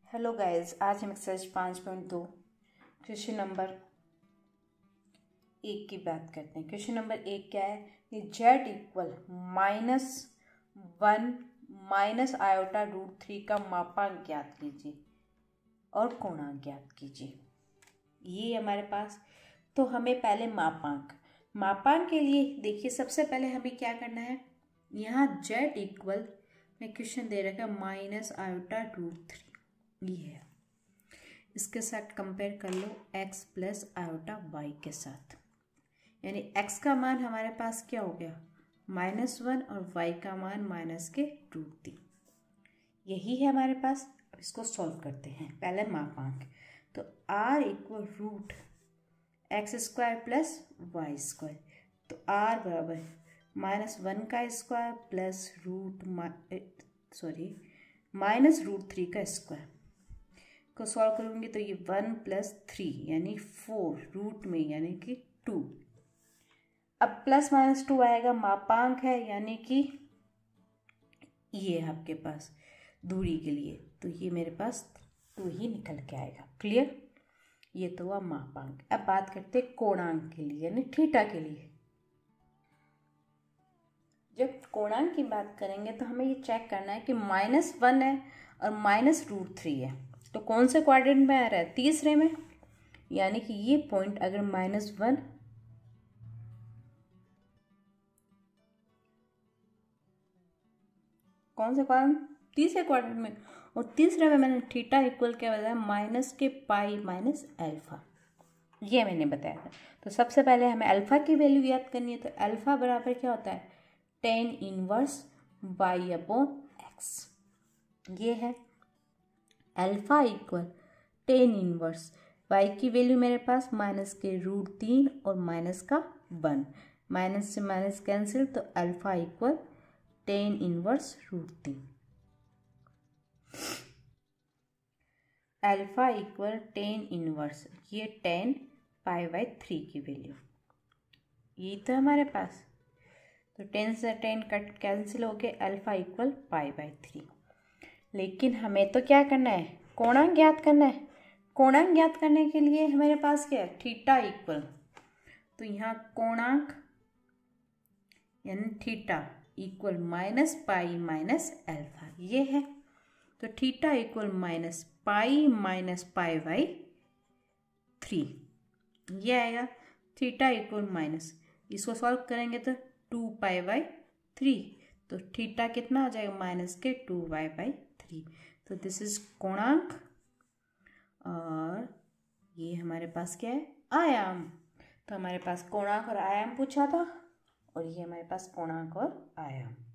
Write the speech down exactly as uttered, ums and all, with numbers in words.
Hello guys, आज हम exercise पाँच पॉइंट दो क्वेश्चन नंबर एक की बात करते हैं। क्वेश्चन नंबर एक क्या है कि Z equal minus one minus iota root three का मापांक ज्ञात कीजिए और कोणांक ज्ञात कीजिए। ये हमारे पास, तो हमें पहले मापांक मापांक के लिए देखिए, सबसे पहले हमें क्या करना है। यहाँ जेड इक्वल में क्वेश्चन दे रखा है माइनस आयोटा रूट थ्री, ये है। इसके साथ कंपेयर कर लो x प्लस आयोटा वाई के साथ, यानी x का मान हमारे पास क्या हो गया माइनस वन और y का मान माइनस के रूट तीन, यही है हमारे पास। अब इसको सॉल्व करते हैं। पहले मापांक, तो r equal root X square plus Y square, तो r बराबर माइनस वन का square plus root sorry minus root three का स्क्वायर को सॉल्व करूँगी तो ये वन प्लस थ्री यानी फोर रूट में यानी कि टू। अब प्लस माइनस टू आएगा, मापांक है यानी कि ये है आपके पास दूरी के लिए, तो ये मेरे पास टू ही निकल के आएगा। क्लियर? ये तो हुआ मापांक। अब बात करते हैं कोणांक के लिए यानी थीटा के लिए। जब कोणांक की बात करेंगे तो हमें ये चेक करना है कि माइनस वन है और माइनस रूट थ्री है, तो कौन से क्वाड्रेंट में आ रहा है, तीसरे में। यानी कि ये पॉइंट अगर माइनस वन कौन से क्वाड्रेंट, तीसरे क्वाड्रेंट में, और तीसरे में मैंने थीटा इक्वल क्या बताया माइनस के पाई माइनस अल्फा, ये मैंने बताया था। तो सबसे पहले हमें अल्फा की वैल्यू याद करनी है, तो अल्फा बराबर क्या होता है tan inverse Y upon X, ये है। Alpha equal tan inverse Y की वैल्यू मेरे पास माइनस के रूट तीन और माइनस का वन, माइनस से माइनस कैंसिल, तो alpha equal tan inverse root तीन। अल्फा इक्वल टेन इनवर्स, ये टेन पाई बाई थ्री की वैल्यू, ये तो हमारे पास, तो टेन से टेन कट कैंसिल हो गए, alpha equal pi by three. लेकिन हमें तो क्या करना है, कोणांक ज्ञात करना है। कोणांक ज्ञात करने के लिए हमारे पास क्या है थीटा इक्वल, तो यहाँ कोणांक यानी theta equal minus pi minus alpha, ये है। तो theta equal minus pi minus pi by three, ये आएगा। थीटा इक्वल माइनस, इसको सॉल्व करेंगे तो टू पाई बाई थ्री, तो थीटा कितना आ जाएगा माइनस के टू वाई बाई थ्री। तो दिस इज कोणांक, और ये हमारे पास क्या है आयाम। तो हमारे पास कोणांक और आयाम पूछा था, और ये हमारे पास कोणांक और आयाम।